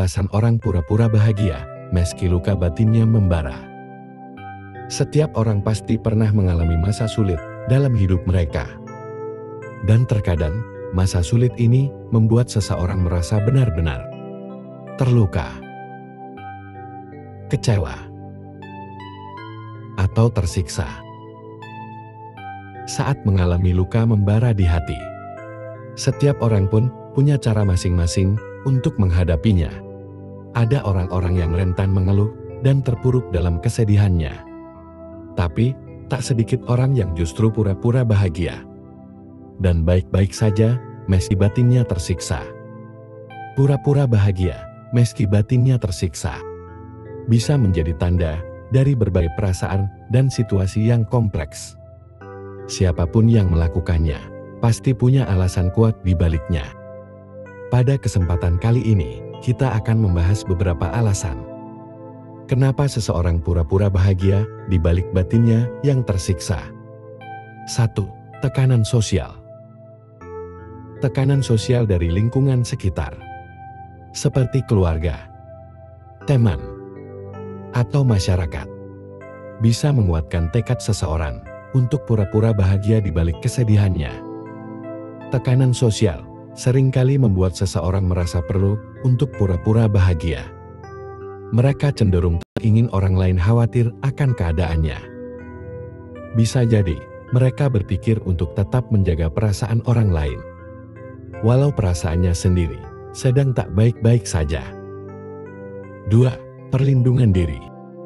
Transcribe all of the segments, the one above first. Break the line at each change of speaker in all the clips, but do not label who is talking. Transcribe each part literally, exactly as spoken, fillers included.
alasan orang pura-pura bahagia, meski luka batinnya membara. Setiap orang pasti pernah mengalami masa sulit dalam hidup mereka. Dan terkadang, masa sulit ini membuat seseorang merasa benar-benar terluka, kecewa, atau tersiksa. Saat mengalami luka membara di hati, setiap orang pun punya cara masing-masing untuk menghadapinya. Ada orang-orang yang rentan mengeluh dan terpuruk dalam kesedihannya. Tapi, tak sedikit orang yang justru pura-pura bahagia dan baik-baik saja meski batinnya tersiksa. Pura-pura bahagia meski batinnya tersiksa bisa menjadi tanda dari berbagai perasaan dan situasi yang kompleks. Siapapun yang melakukannya pasti punya alasan kuat di baliknya. Pada kesempatan kali ini, kita akan membahas beberapa alasan kenapa seseorang pura-pura bahagia di balik batinnya yang tersiksa. satu. Tekanan sosial. Tekanan sosial dari lingkungan sekitar, seperti keluarga, teman, atau masyarakat, bisa menguatkan tekad seseorang untuk pura-pura bahagia di balik kesedihannya. Tekanan sosial seringkali membuat seseorang merasa perlu untuk pura-pura bahagia. Mereka cenderung ingin orang lain khawatir akan keadaannya. Bisa jadi, mereka berpikir untuk tetap menjaga perasaan orang lain, walau perasaannya sendiri sedang tak baik-baik saja. dua. Perlindungan diri.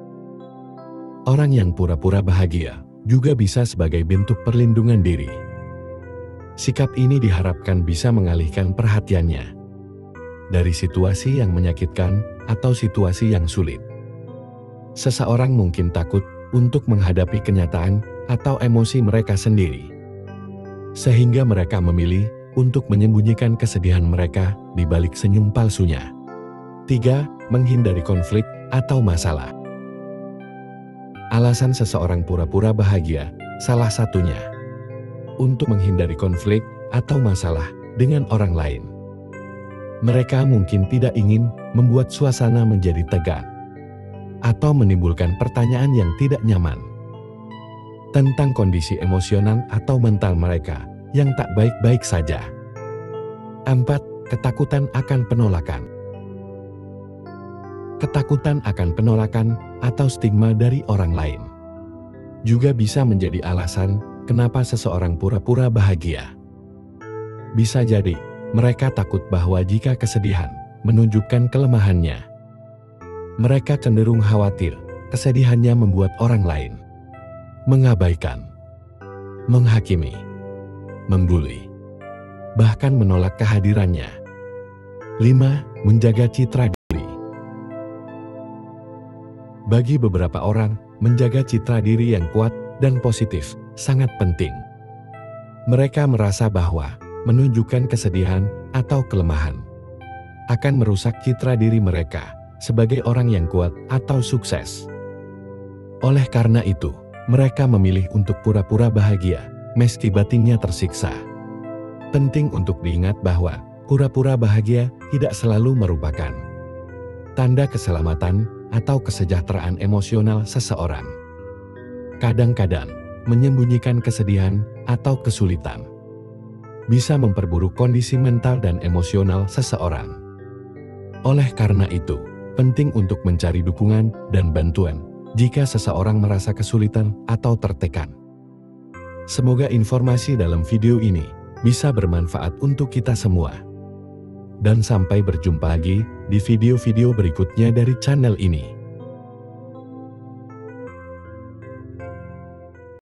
Orang yang pura-pura bahagia juga bisa sebagai bentuk perlindungan diri. Sikap ini diharapkan bisa mengalihkan perhatiannya dari situasi yang menyakitkan atau situasi yang sulit. Seseorang mungkin takut untuk menghadapi kenyataan atau emosi mereka sendiri, sehingga mereka memilih untuk menyembunyikan kesedihan mereka di balik senyum palsunya. tiga. Menghindari konflik atau masalah. Alasan seseorang pura-pura bahagia salah satunya untuk menghindari konflik atau masalah dengan orang lain. Mereka mungkin tidak ingin membuat suasana menjadi tegang atau menimbulkan pertanyaan yang tidak nyaman tentang kondisi emosional atau mental mereka yang tak baik-baik saja. empat. Ketakutan akan penolakan. Ketakutan akan penolakan atau stigma dari orang lain juga bisa menjadi alasan kenapa seseorang pura-pura bahagia. Bisa jadi, mereka takut bahwa jika kesedihan menunjukkan kelemahannya, mereka cenderung khawatir kesedihannya membuat orang lain mengabaikan, menghakimi, membuli, bahkan menolak kehadirannya. lima. Menjaga citra diri. Bagi beberapa orang, menjaga citra diri yang kuat dan positif sangat penting. Mereka merasa bahwa menunjukkan kesedihan atau kelemahan akan merusak citra diri mereka sebagai orang yang kuat atau sukses. Oleh karena itu, mereka memilih untuk pura-pura bahagia meski batinnya tersiksa. Penting untuk diingat bahwa pura-pura bahagia tidak selalu merupakan tanda keselamatan atau kesejahteraan emosional seseorang. Kadang-kadang, menyembunyikan kesedihan atau kesulitan bisa memperburuk kondisi mental dan emosional seseorang. Oleh karena itu, penting untuk mencari dukungan dan bantuan jika seseorang merasa kesulitan atau tertekan. Semoga informasi dalam video ini bisa bermanfaat untuk kita semua. Dan sampai berjumpa lagi di video-video berikutnya dari channel ini.